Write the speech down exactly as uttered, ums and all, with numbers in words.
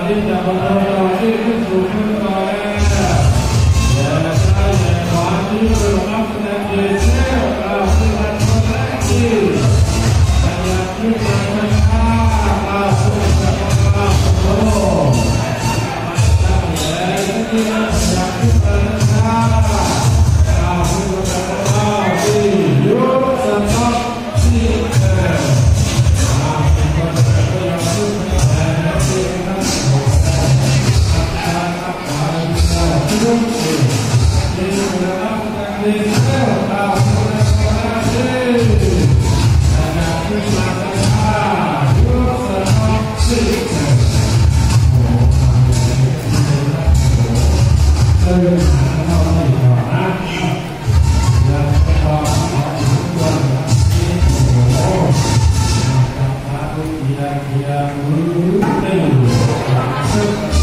ที่จะบรรลุเราที่ขึ้นสู่ขึ้นต่อแล้วอย่าใช้อย่าขวางที่เรารับแสดงเยี่ยมเชี่ยวเราที่รักคนแรกที่แต่อยากที่จะไม่ฆ่าเราผู้จะมาโอ้ตั้งแต่ที่เราอยากที่จะฆ่าเราผู้จะมาที่ยุบสต๊อกที่เดิมเราเป็นคนที่อยากที่จะแต่ที่นั่นโอ้การรักษาเราทุกสิ่งที่เรารับการเลี้ยงเราผู้จะมาที่ขึ้นมาแล้วยุบสต๊อกที่เดิมโอ้เออเราไม่ขอนะอยากจะขอทุกวันที่โอ้อยากจะพาทุกอย่างที่อยากรู้ได้รู้สึก